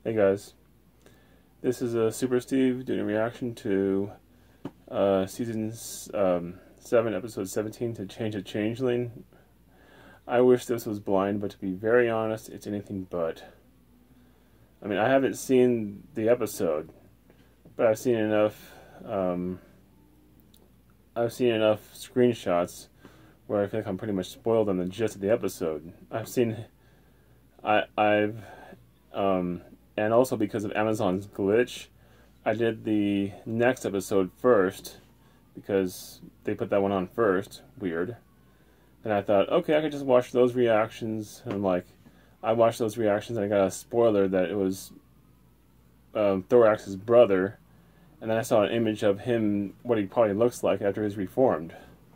Hey guys, this is Super Steve doing a reaction to season 7, episode 17, to Change a Changeling. I wish this was blind, but to be very honest, it's anything but. I mean, I haven't seen the episode, but I've seen enough. I've seen enough screenshots where I feel like I'm pretty much spoiled on the gist of the episode. And also because of Amazon's glitch, I did the next episode first because they put that one on first. Weird. And I thought, okay, I could just watch those reactions. And I watched those reactions and I got a spoiler that it was Thorax's brother. And then I saw an image of him, what he probably looks like after he's reformed.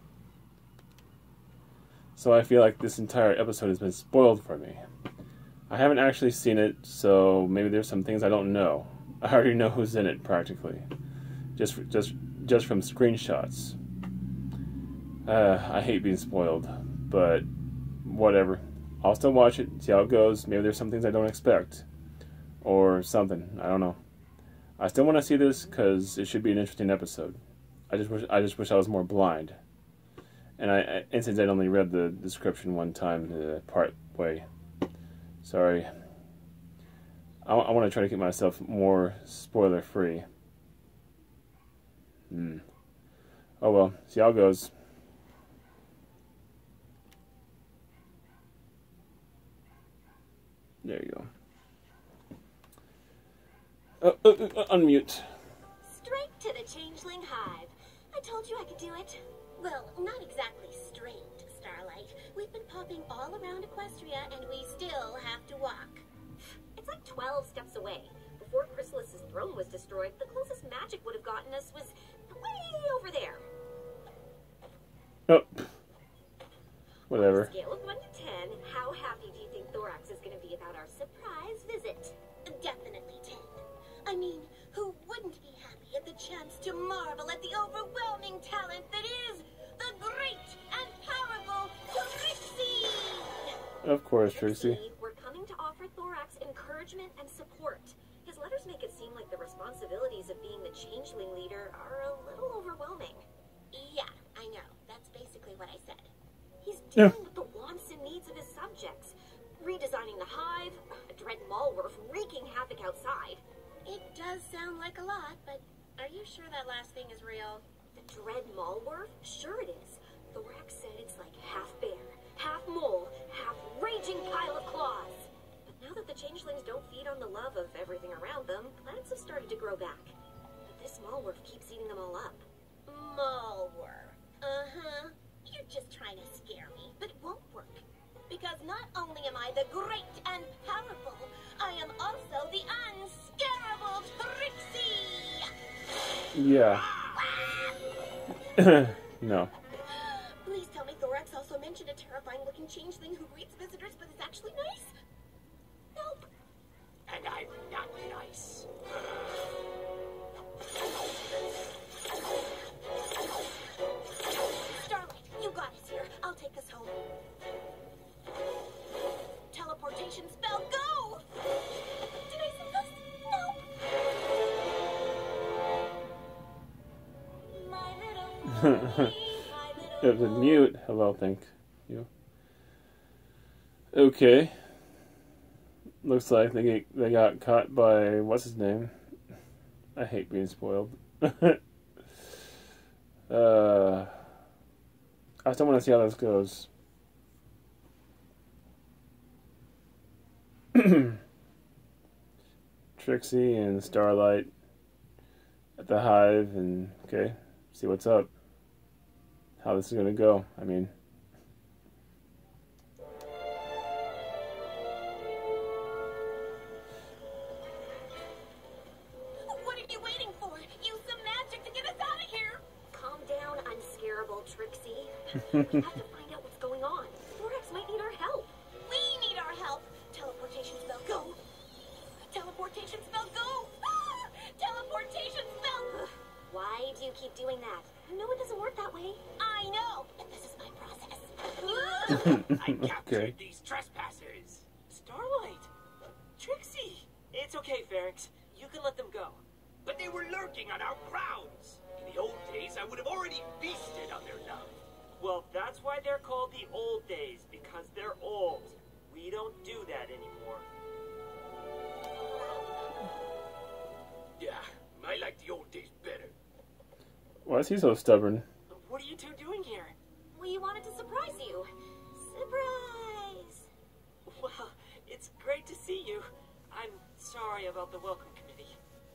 So I feel like this entire episode has been spoiled for me. I haven't actually seen it, so maybe there's some things I don't know. I already know who's in it, practically. Just from screenshots. I hate being spoiled, but whatever. I'll still watch it, see how it goes. Maybe there's some things I don't expect. Or something, I don't know. I still want to see this because it should be an interesting episode. I just wish I was more blind. And I incidentally read the description one time, the part way. Sorry. I want to try to keep myself more spoiler-free. Oh well, see how it goes. There you go. Unmute. Straight to the Changeling Hive. I told you I could do it. Well, not exactly straight, Starlight. We've been popping all around Equestria, and we still have to walk. It's like 12 steps away. Before Chrysalis's throne was destroyed, the closest magic would have gotten us was way over there. Oh. Whatever. On a scale of 1 to 10, how happy do you think Thorax is going to be about our surprise visit? Definitely 10. I mean, who wouldn't be happy at the chance to marvel at the overwhelming talent that is the great and powerful Trixie? Of course, Trixie. We're coming to offer Thorax encouragement and support. His letters make it seem like the responsibilities of being the Changeling leader are a little overwhelming. Yeah, I know. That's basically what I said. He's dealing with the wants and needs of his subjects, redesigning the hive, a dread Malworth wreaking havoc outside. It does sound like a lot, but are you sure that last thing is real? The dread Malworth? Sure it is. Thorax said it's like half bear, half mole, half raging pile of claws. But now that the changelings don't feed on the love of everything around them, plants have started to grow back. But this Malworth keeps eating them all up. Malworth. Uh-huh. You're just trying to scare me, but it won't work. Because not only am I the great and powerful, I am also the unscarable Trixie! Yeah. No. Please tell me Thorax also mentioned a terrifying-looking changeling who greets visitors but is actually nice? Nope. And I'm not nice. Starlight, you got us here. I'll take us home. Teleportation spell, go! Did I say this? Nope. My little pony, my It was mute. Hello, thank you. Okay. Looks like they got caught by what's his name. I hate being spoiled. I still want to see how this goes. Trixie and Starlight at the hive, and okay, see what's up. How this is gonna go. I mean, What are you waiting for? Use some magic to get us out of here! Calm down, unscarable Trixie. We have to find out what's going on. Thorax might need our help. We need our help! Teleportation spell, go! Teleportation spell, go! Ah! Teleportation spell! Why do you keep doing that? No, it doesn't work that way. I know, but this is my process. I captured Okay. these trespassers. Starlight, Trixie, It's okay, Pharynx. You can let them go. But they were lurking on our grounds. In the old days, I would have already feasted on their love. Well, that's why they're called the old days, because they're old. We don't do that anymore. Yeah, I like the old days better. Why is he so stubborn? What are you two doing here? We wanted to surprise you. Surprise! Well, it's great to see you. I'm sorry about the welcome committee.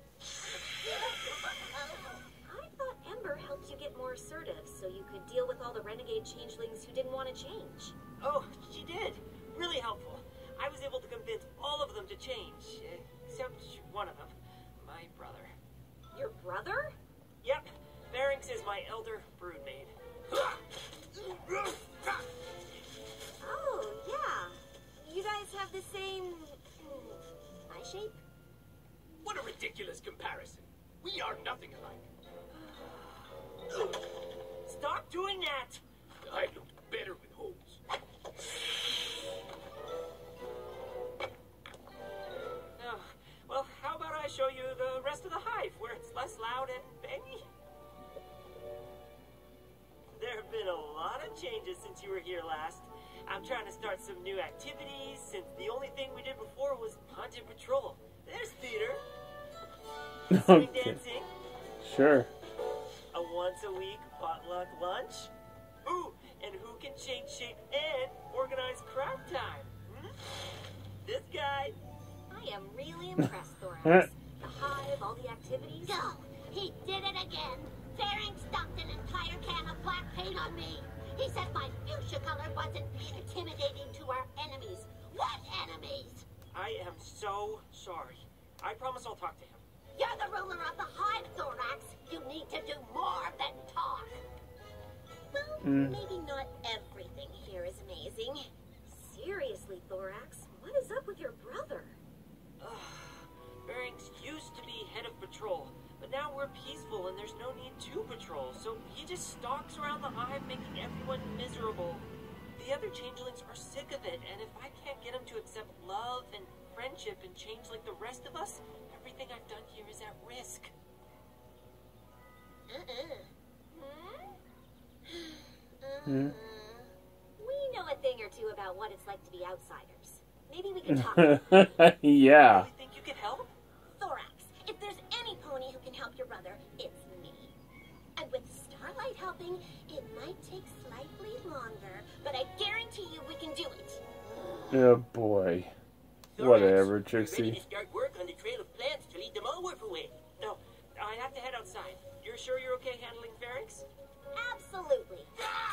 I thought Ember helped you get more assertive so you could deal with all the renegade changelings who didn't want to change. Oh, she did. Really helpful. I was able to convince all of them to change, except one of them, my brother. Your brother? Yep, Pharynx is my elder broodmaid. Oh, yeah. You guys have the same... eye shape? What a ridiculous comparison. We are nothing alike. Stop doing that! I look better with holes. Oh, well, how about I show you the rest of the hive, where it's less loud and bangy? There have been a lot of changes since you were here last. I'm trying to start some new activities, since the only thing we did before was haunted patrol. There's Peter. Swing Okay. dancing. Sure. A once-a-week potluck lunch. Ooh, and who can change shape and organize craft time? This guy. I am really impressed, Thorax. The hive, all the activities. Go! He did it again! Pharynx dumped an entire can of black paint on me! He said my fuchsia color wasn't intimidating to our enemies. What enemies? I am so sorry. I promise I'll talk to him. You're the ruler of the hive, Thorax! You need to do more than talk! Well, maybe not everything here is amazing. Seriously, Thorax, what is up with your brother? Pharynx used to be head of patrol, but now we're peaceful and there's no need to patrol, so he just stalks around the hive making everyone miserable. The other changelings are sick of it, and if I can't get them to accept love and friendship and change like the rest of us, everything I've done here is at risk. We know a thing or two about what it's like to be outsiders. Maybe we can talk. Yeah. You think you could help? Thorax, if there's any pony who can help your brother, it's me. And with Starlight helping, it might take slightly longer, but I guarantee you we can do it. Oh boy. Whatever, Ready Trixie. to start work on the trail of plants to lead them onward for way. No, I have to head outside. You're sure you're okay handling Pharynx? Absolutely.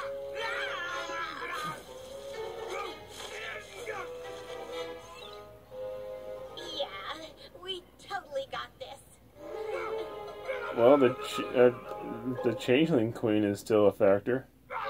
Yeah, we totally got this. Well, the Changeling Queen is still a factor.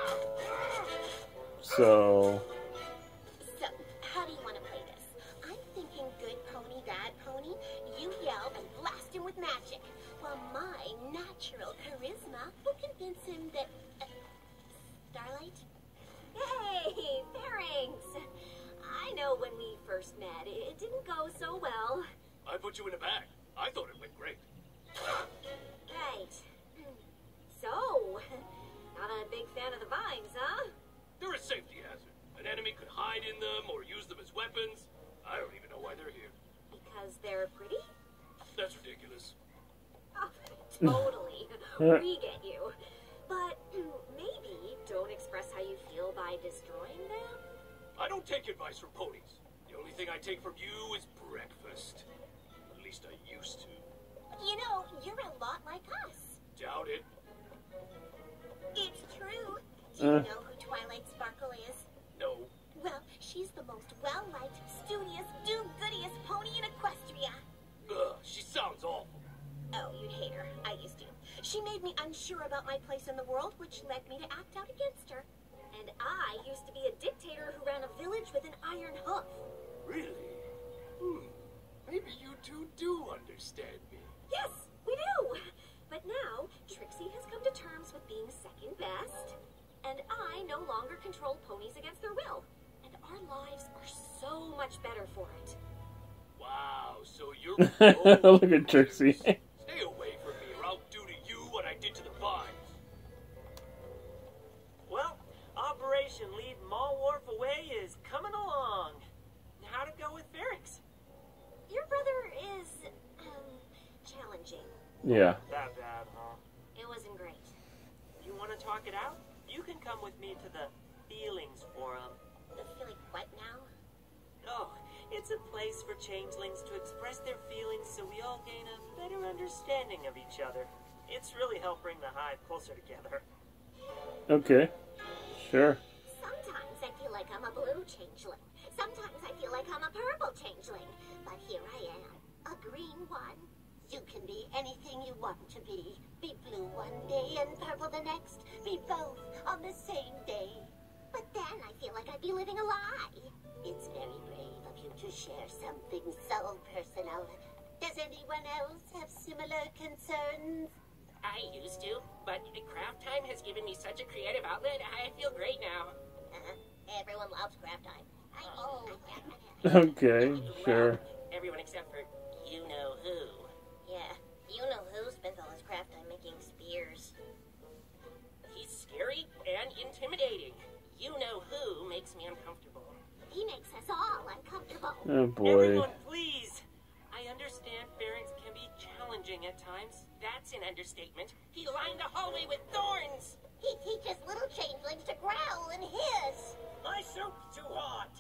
So, So, how do you want to play this? I'm thinking good pony, bad pony. You yell and blast him with magic, while my natural charisma will convince him that... Starlight? Hey, Pharynx! I know when we first met, it didn't go so well. I put you in a bag. I thought it went great. Right. So, not a big fan of the vines, huh? They're a safety hazard. An enemy could hide in them or use them as weapons. I don't even know why they're here. Because they're pretty? That's ridiculous. Oh, totally. We get you. But maybe don't express how you feel by destroying them? I don't take advice from ponies. The only thing I take from you is breakfast. At least I used to. You know, you're a lot like us. Doubt it. It's true. Do you know who Twilight Sparkle is? No. Well, she's the most well-liked, studious, do-goodiest pony in Equestria. Ugh, she sounds awful. Oh, you'd hate her. I used to. She made me unsure about my place in the world, which led me to act out against her. And I used to be a dictator who ran a village with an iron hoof. Really? Maybe you two do understand me. Yes, we do. But now, Trixie has come to terms with being second best, and I no longer control ponies against their will. And our lives are so much better for it. Wow, so You're Look at Trixie. Stay away from me, or I'll do to you what I did to the vines. Well, Operation Lead Mall Wharf Away is coming along. How'd it go with Pharynx? Your brother is, challenging. Yeah. That bad, huh? It wasn't great. You want to talk it out? You can come with me to the Feelings Forum. I feel like what now? Oh, it's a place for changelings to express their feelings so we all gain a better understanding of each other. It's really helped bring the hive closer together. Okay. Sure. Sometimes I feel like I'm a blue changeling. Sometimes I feel like I'm a purple changeling. But here I am, a green one. You can be anything you want to be. Be blue one day and purple the next. Be both on the same day. But then I feel like I'd be living a lie. It's very brave of you to share something so personal. Does anyone else have similar concerns? I used to, but craft time has given me such a creative outlet. I feel great now. Everyone loves craft time. Okay. Sure. Well, everyone except for you-know-who. Yeah, you know who spends all his craft time making spears. He's scary and intimidating. You-know-who makes me uncomfortable. He makes us all uncomfortable. Oh boy. Everyone, please! I understand Pharynx can be challenging at times. That's an understatement. He lined the hallway with thorns. He teaches little changelings to growl and hiss. My soup's too hot.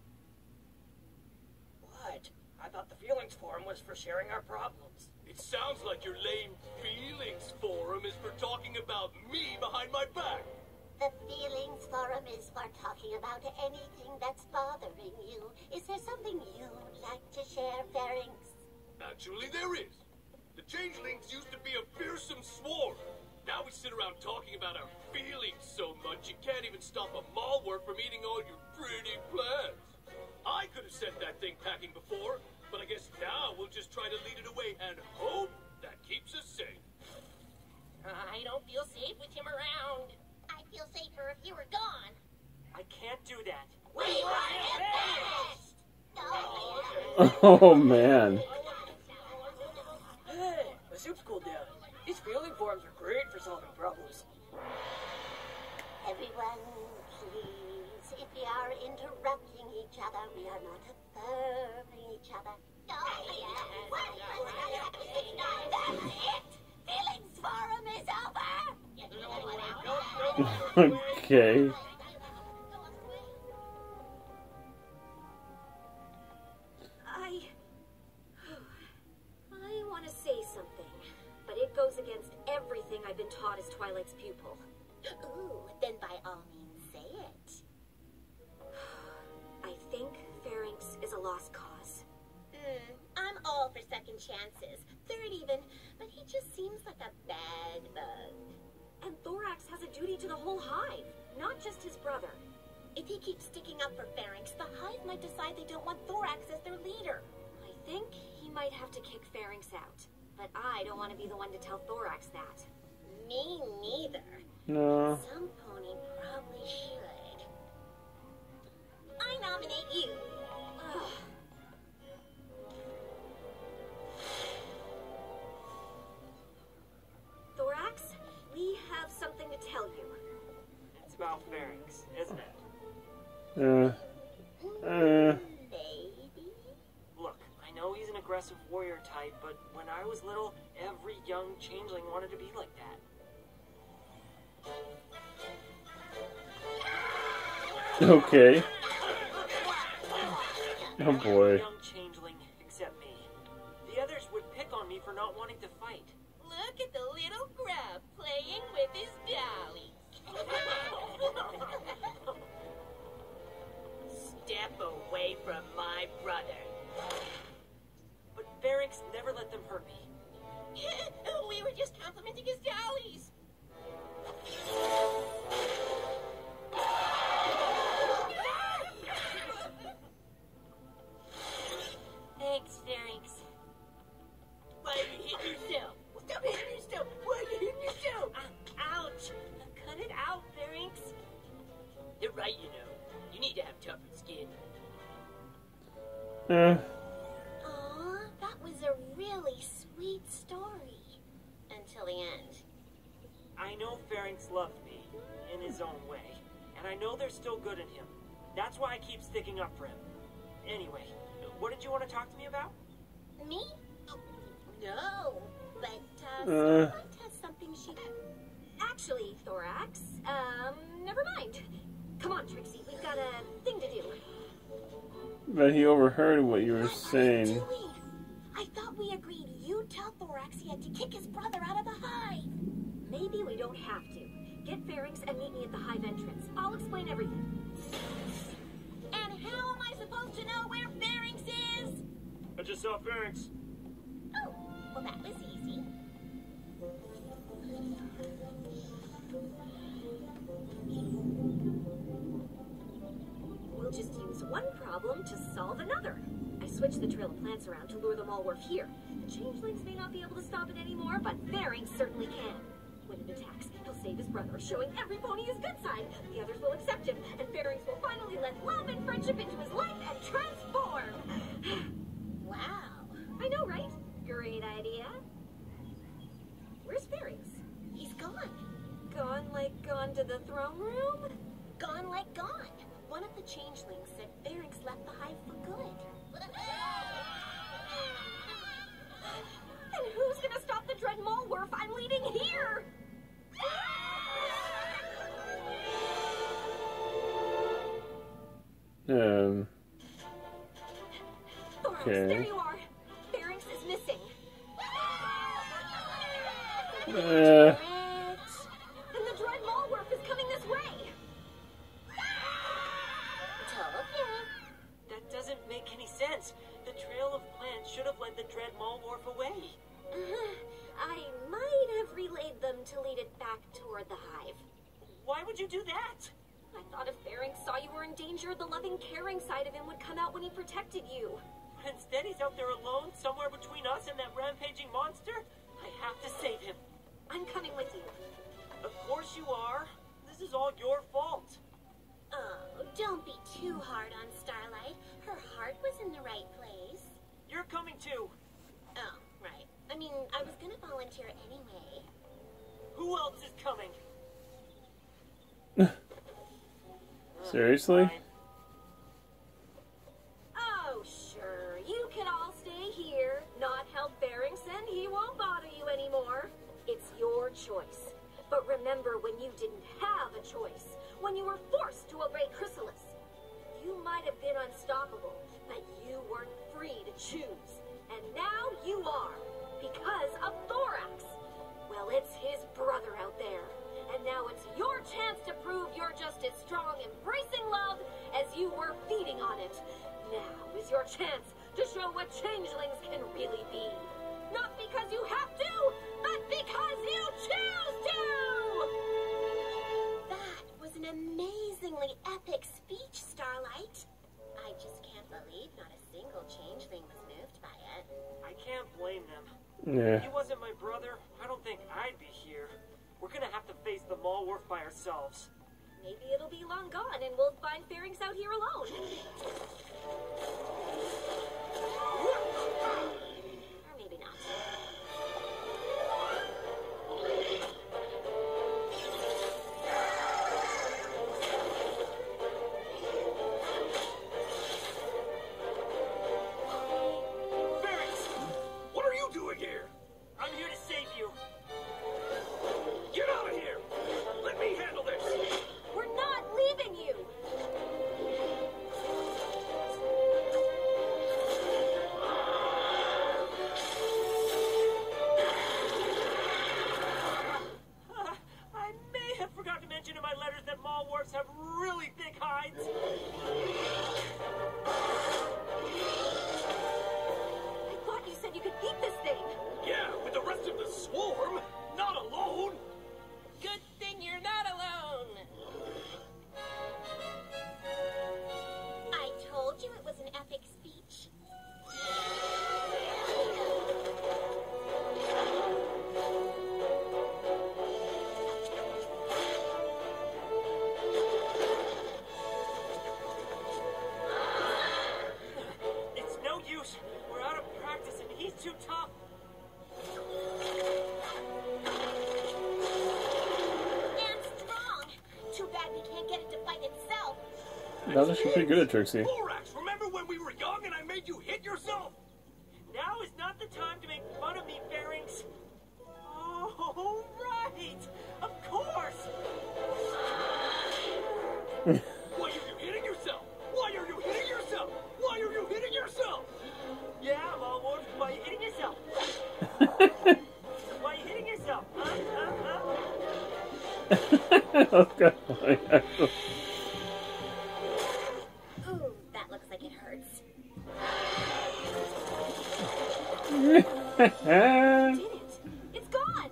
What? I thought the Feelings Forum was for sharing our problems. It sounds like your lame feelings forum is for talking about me behind my back. The Feelings Forum is for talking about anything that's bothering you. Is there something you'd like to share, Pharynx? Actually, there is. The changelings used to be a fearsome swarm. Now we sit around talking about our feelings so much you can't even stop a mall work from eating all your pretty plants. I could have sent that thing packing before, but I guess now we'll just try to lead it away and hope that keeps us safe. I don't feel safe with him around. I'd feel safer if you were gone. I can't do that. We want him finished! Oh man. Hey, my soup's cooled down. These feeling forums are great for solving problems. Everyone, please, if we are interrupting each other, we are not affirming each other. That's it! Feelings Forum is over! Okay. I want to say something, but it goes against everything I've been taught as Twilight's pupil. Ooh, then by all means say it. I think Pharynx is a lost cause. I'm all for second chances, third even, but he just seems like a bad bug. And Thorax has a duty to the whole hive, not just his brother. If he keeps sticking up for Pharynx, the hive might decide they don't want Thorax as their leader. I think he might have to kick Pharynx out, but I don't want to be the one to tell Thorax that. Me neither. No. Some pony probably should. I nominate you. Thorax, we have something to tell you. It's about Pharynx, isn't it? Baby. Look, I know he's an aggressive warrior type, but when I was little, every young changeling wanted to be like that. Okay. Oh boy. Young changeling, except me. The others would pick on me for not wanting to fight. Look at the little grub playing with his dolly. Step away from my brother. But Pharynx never let them hurt me. We were just complimenting his dollies. Thanks, Pharynx. Why are you hitting yourself? Stop hitting yourself. Why are you hitting yourself? Ouch! Cut it out, Pharynx. You're right, you know. You need to have tougher skin. Aw, that was a I know Pharynx loved me, in his own way, and I know there's still good in him. That's why I keep sticking up for him. Anyway, what did you want to talk to me about? Me? No, but Starlight has something she... Actually, Thorax, never mind. Come on, Trixie, we've got a thing to do. But he overheard what you were What saying. are you doing? I thought we agreed you'd tell Thorax he had to kick his brother out of the hive. Maybe we don't have to. Get Pharynx and meet me at the hive entrance. I'll explain everything. And how am I supposed to know where Pharynx is? I just saw Pharynx. Oh, well that was easy. We'll just use one problem to solve another. I switched the trail of plants around to lure the Malworf here. The changelings may not be able to stop it anymore, but Pharynx certainly can. When it attacks, he'll save his brother, showing every pony his good side. The others will accept him, and Pharynx will finally let love and friendship into his life and transform. Wow. I know, right? Great idea. Where's Pharynx? He's gone. Gone to the throne room? Gone like gone. One of the changelings said Pharynx left the hive for good. And who's gonna stop the Dread Malworf I'm leading here? Thorax, Okay. there you are. Pharynx is missing. Uh, And the Dread Malworf is coming this way. Told ya. That doesn't make any sense. The trail of plants should have led the Dread Malworf away. I might have relayed them to lead it back toward the hive. Why would you do that? I thought if Pharynx saw you were in danger, the loving, caring side of him would come out when he protected you. Instead, he's out there alone, somewhere between us and that rampaging monster. I have to save him. I'm coming with you. Of course you are. This is all your fault. Oh, don't be too hard on Starlight. Her heart was in the right place. You're coming too. Oh, right. I mean, I was gonna volunteer anyway. Who else is coming? seriously? Fine. Oh, sure. You can all stay here. Not help Pharynx, and he won't bother you anymore. It's your choice. But remember when you didn't have a choice. When you were forced to obey Chrysalis. You might have been unstoppable, but you weren't free to choose. And now you are. Because of Thorax. Well, it's his brother out there. And now it's your chance to prove you're just as strong embracing love as you were feeding on it. Now is your chance to show what changelings can really be. Not because you have to, but because you choose to! That was an amazingly epic speech, Starlight. I just can't believe not a single changeling was moved by it. I can't blame them. Yeah. If he wasn't my brother, I don't think I'd be here. We're gonna have to face the Malworf by ourselves. Maybe it'll be long gone and we'll find Pharynx out here alone. Or maybe not. Pharynx! What are you doing here? I'm here to save you. Get out of here! Let me handle this! We're not leaving you! I may have forgot to mention in my letters that Malworfs have really thick hides. I thought you said you could beat this thing. Yeah, with the rest of the swarm! Not alone! Good thing you're not alone. I told you it was an epic speech. It's no use. We're out of practice and he's too tough. That was actually pretty good at Trixie. Thorax, remember when we were young and I made you hit yourself? Now is not the time to make fun of me, Pharynx. Oh, right. Of course. Why are you hitting yourself? Why are you hitting yourself? Why are you hitting yourself? Yeah, Malwarf, why are you hitting yourself? Why are you hitting yourself? Okay. Ooh, that looks like it hurts. Did it? It's gone!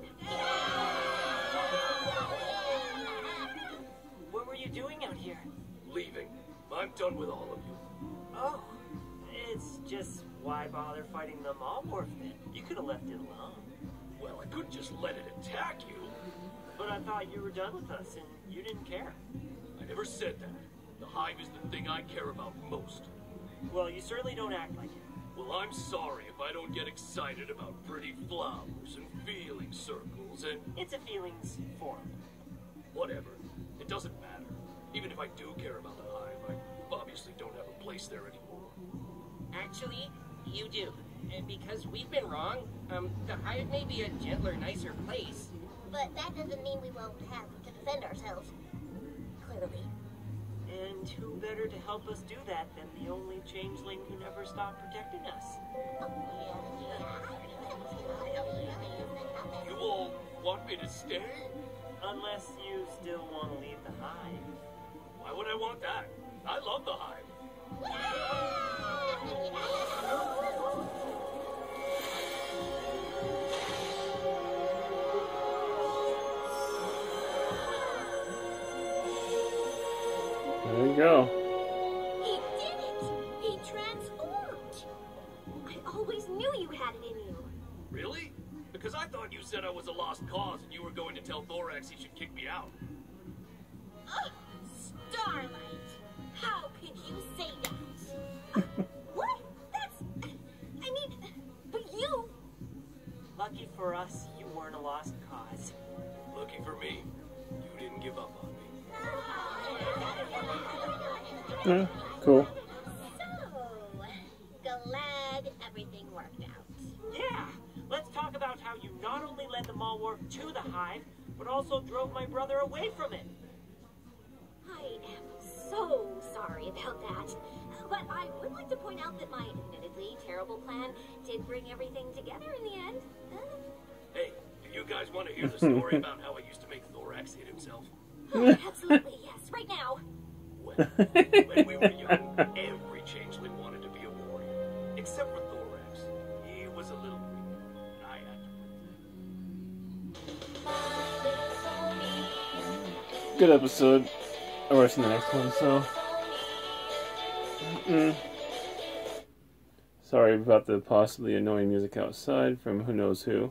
What were you doing out here? Leaving. I'm done with all of you. Oh, it's just why bother fighting the Malwarf then? You could have left it alone. Well, I couldn't just let it attack you. But I thought you were done with us and you didn't care. I never said that. The hive is the thing I care about most. Well, you certainly don't act like it. Well, I'm sorry if I don't get excited about pretty flowers and feeling circles and It's a feelings forum. whatever. It doesn't matter. Even if I do care about the hive, I obviously don't have a place there anymore. Actually, you do. And because we've been wrong, the hive may be a gentler, nicer place. But that doesn't mean we won't have to defend ourselves. Clearly. And who better to help us do that than the only changeling who never stopped protecting us? You all want me to stay? Unless you still want to leave the hive. Why would I want that? I love the hive. There you go. He did it! He transformed! I always knew you had it in you. Really? Because I thought you said I was a lost cause and you were going to tell Thorax he should kick me out. Ugh, Starlight! How could you say that? What? That's... I mean, but you... Lucky for us, you weren't a lost cause. Lucky for me, you didn't give up on me. Yeah, cool. So, glad everything worked out. Yeah! Let's talk about how you not only led the Malwarf to the hive, but also drove my brother away from it. I am so sorry about that. But I would like to point out that my admittedly terrible plan did bring everything together in the end. Hey, do you guys want to hear the story about how I used to make Thorax hit himself? Oh, absolutely, yes, right now. Well, when we were young, every changeling wanted to be a warrior. Except for Thorax. He was a little weak. I had to. Good episode. I've already seen the next one, so. Sorry about the possibly annoying music outside from who knows who.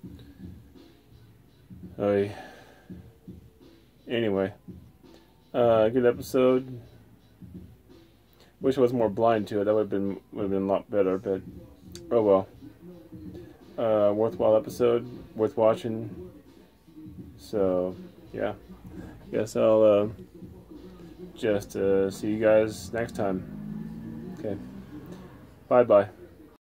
Anyway. Good episode. Wish I was more blind to it. That would have been a lot better, but oh well. Worthwhile episode, worth watching. So yeah, guess I'll just see you guys next time. Okay, bye.